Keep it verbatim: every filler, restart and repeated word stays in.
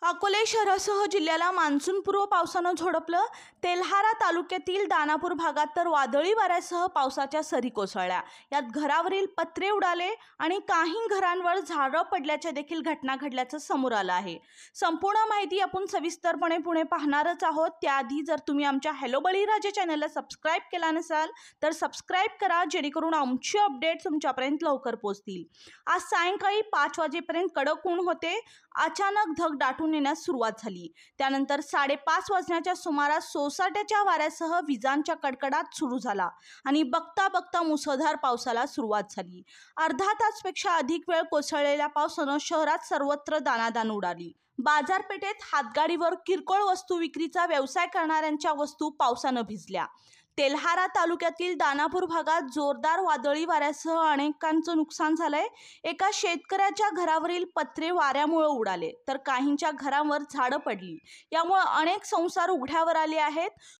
अकोले शहरासह जिल्ह्याला मान्सूनपूर्व पावसानं झोडपलं। तेल्हारा तालुक्यातील दानापूर भागात तर वादळी वाऱ्यासह पावसाच्या सरी कोसळल्या। यात घरावरील पत्रे उडाले आणि काही घरांवर झाडं पडल्याच्या देखील घटना घडल्याचं समोर आलं आहे। संपूर्ण माहिती आपण सविस्तरपणे पुढे पाहणारच आहोत। त्याआधी जर तुम्ही आमच्या हॅलो बळीराजा चॅनलला सबस्क्राइब केला नसाल तर सबस्क्राइब करा, जेणेकरून आमचे अपडेट्स तुमच्यापर्यंत लवकर पोहोचतील। आज सायंकाळी पाच वाजेपर्यंत कडक ऊन होते। अचानक ढग दाटून येण्यास सुरुवात झाली। त्यानंतर साडेपाच वाजण्याच्या सुमारास सोसाट्याच्या वाऱ्यासह विजांच्या कडकडाट सुरू झाला आणि बघता बघता मुसळधार पावसाला सुरुवात झाली। अर्धा तासपेक्षा अधिक वेळ कोसळलेल्या पावसानं शहरात सर्वत्र दाणादाण उडाली। बाजारपेठेत हातगाडीवर किरकोळ वस्तू विक्रीचा व्यवसाय करणाऱ्यांच्या वस्तू पावसानं भिजल्या। तेल्हारा तालुक्यातील दानापूर भागात जोरदार वादळी वाऱ्यासह अनेकांचं नुकसान झालंय। एका शेतकऱ्याच्या घरावरील पत्रे वाऱ्यामुळे उडाले तर काहींच्या घरांवर झाडं पडली। यामुळे अनेक संसार उघड्यावर आले आहेत।